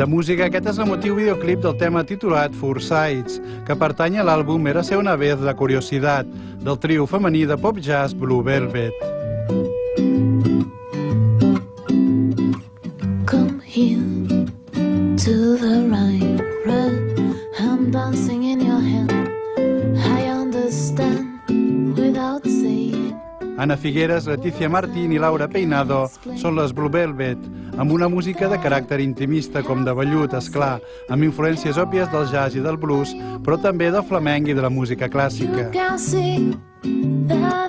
De música, aquest és l'emotiu videoclip del tema titulat Forsyths, que pertany a l'àlbum Érase una vez la curiosidad, del trio femení de pop jazz Blue Velvet. Come here to the right, I'm dancing in your hand. I understand without saying. Ana Figueres, Leticia Martín i Laura Peinado són les Blue Velvet, amb una música de caràcter intimista com de vellut, esclar, amb influències òbvies del jazz i del blues, però també del flamenc i de la música clàssica. You can see that